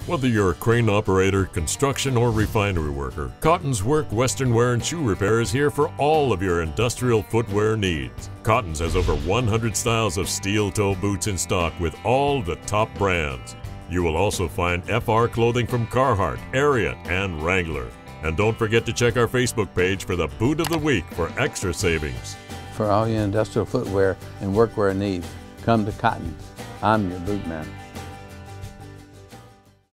Whether you're a crane operator, construction, or refinery worker, Cottens Work Western Wear and Shoe Repair is here for all of your industrial footwear needs. Cottens has over 100 styles of steel-toe boots in stock with all the top brands. You will also find FR clothing from Carhartt, Ariat, and Wrangler. And don't forget to check our Facebook page for the Boot of the Week for extra savings. For all your industrial footwear and workwear needs, come to Cottens. I'm your boot man.